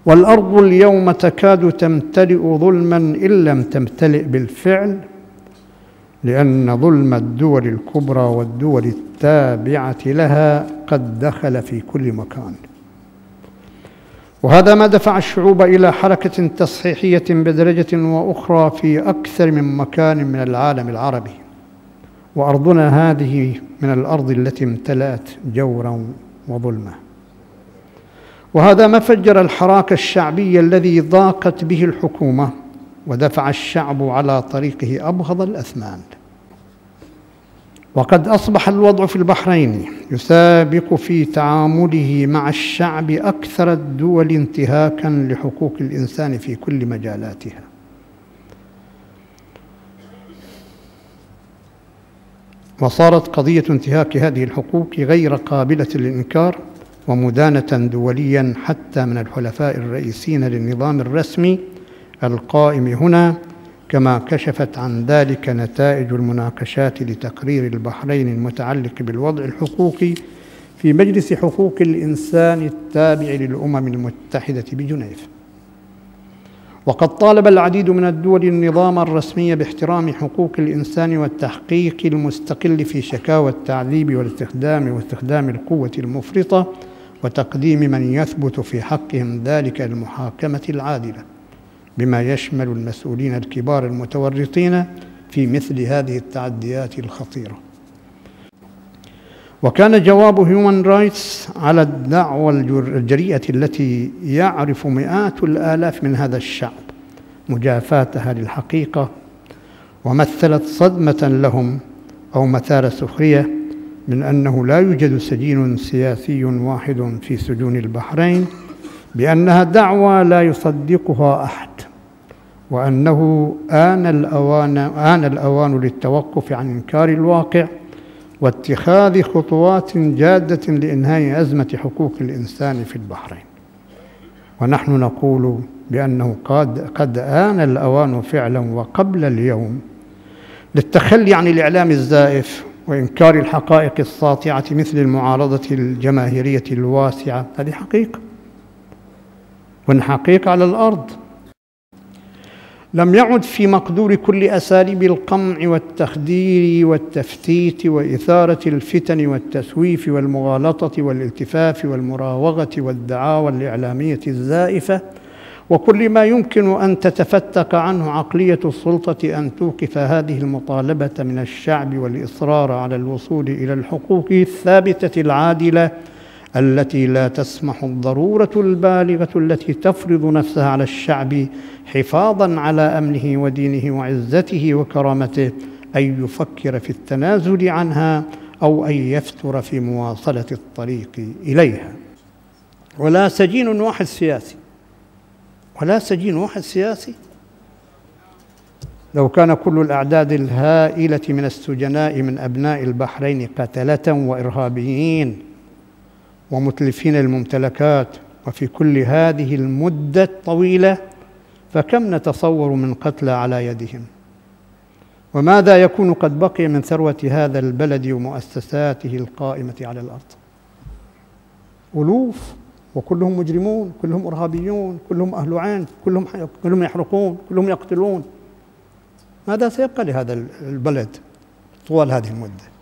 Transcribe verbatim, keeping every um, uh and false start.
والأرض اليوم تكاد تمتلئ ظلماً إن لم تمتلئ بالفعل، لأن ظلم الدول الكبرى والدول التابعة لها قد دخل في كل مكان. وهذا ما دفع الشعوب إلى حركة تصحيحية بدرجة وأخرى في أكثر من مكان من العالم العربي، وأرضنا هذه من الأرض التي امتلأت جوراً وظلما. وهذا ما فجر الحراك الشعبي الذي ضاقت به الحكومة ودفع الشعب على طريقه أبغض الأثمان. وقد أصبح الوضع في البحرين يسابق في تعامله مع الشعب أكثر الدول انتهاكاً لحقوق الإنسان في كل مجالاتها. وصارت قضية انتهاك هذه الحقوق غير قابلة للإنكار ومدانة دولياً حتى من الحلفاء الرئيسيين للنظام الرسمي القائم هنا، كما كشفت عن ذلك نتائج المناقشات لتقرير البحرين المتعلق بالوضع الحقوقي في مجلس حقوق الإنسان التابع للأمم المتحدة بجنيف. وقد طالب العديد من الدول النظام الرسمي باحترام حقوق الإنسان والتحقيق المستقل في شكاوى التعذيب والاستخدام واستخدام القوة المفرطة، وتقديم من يثبت في حقهم ذلك المحاكمة العادلة، بما يشمل المسؤولين الكبار المتورطين في مثل هذه التعديات الخطيرة. وكان جواب هيومن رايتس على الدعوى الجريئة التي يعرف مئات الآلاف من هذا الشعب مجافاتها للحقيقة، ومثلت صدمة لهم أو مثار سخرية من أنه لا يوجد سجين سياسي واحد في سجون البحرين، بأنها دعوى لا يصدقها أحد، وأنه آن الأوان, آن الأوان للتوقف عن إنكار الواقع واتخاذ خطوات جادة لإنهاء أزمة حقوق الإنسان في البحرين. ونحن نقول بأنه قد, قد آن الأوان فعلا وقبل اليوم للتخلي عن الإعلام الزائف وإنكار الحقائق الساطعة مثل المعارضة الجماهيرية الواسعة. هذه حقيقة، وإن حقيقة على الأرض. لم يعد في مقدور كل أساليب القمع والتخدير والتفتيت وإثارة الفتن والتسويف والمغالطة والالتفاف والمراوغة والدعاوى الإعلامية الزائفة وكل ما يمكن أن تتفتق عنه عقلية السلطة أن توقف هذه المطالبة من الشعب والإصرار على الوصول إلى الحقوق الثابتة العادلة التي لا تسمح الضرورة البالغة التي تفرض نفسها على الشعب حفاظاً على أمنه ودينه وعزته وكرامته أن يفكر في التنازل عنها أو أن يفتر في مواصلة الطريق إليها. ولا سجين واحد سياسي ولا سجين واحد سياسي لو كان كل الأعداد الهائلة من السجناء من أبناء البحرين قتلة وإرهابيين ومتلفين الممتلكات، وفي كل هذه المدة الطويلة فكم نتصور من قتلى على يدهم؟ وماذا يكون قد بقي من ثروة هذا البلد ومؤسساته القائمة على الأرض؟ ألوف، وكلهم مجرمون، كلهم إرهابيون، كلهم أهل عين، كلهم كلهم يحرقون، كلهم يقتلون. ماذا سيبقى لهذا البلد طوال هذه المدة؟